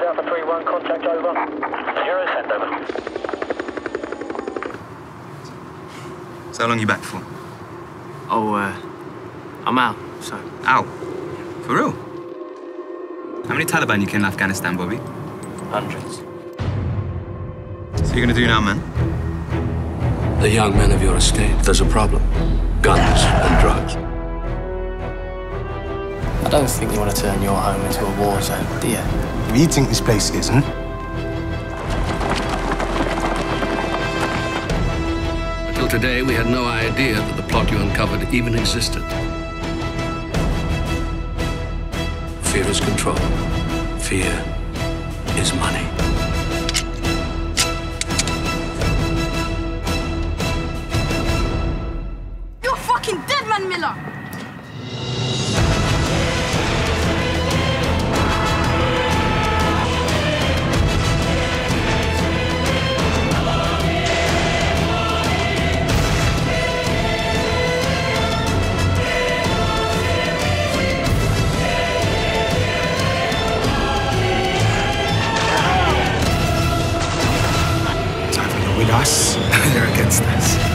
Alpha 3-1, contact over. Hero send over. So how long are you back for? Oh, I'm out, so... Out? For real? How many Taliban you kill in Afghanistan, Bobby? Hundreds. So you're gonna do now, man? The young men of your estate, there's a problem. Guns and drugs. I don't think you want to turn your home into a war zone, do you? You think this place isn't? Until today, we had no idea that the plot you uncovered even existed. Fear is control. Fear is money. You're fucking dead, man, Miller! It's either you're with us, or you're against us.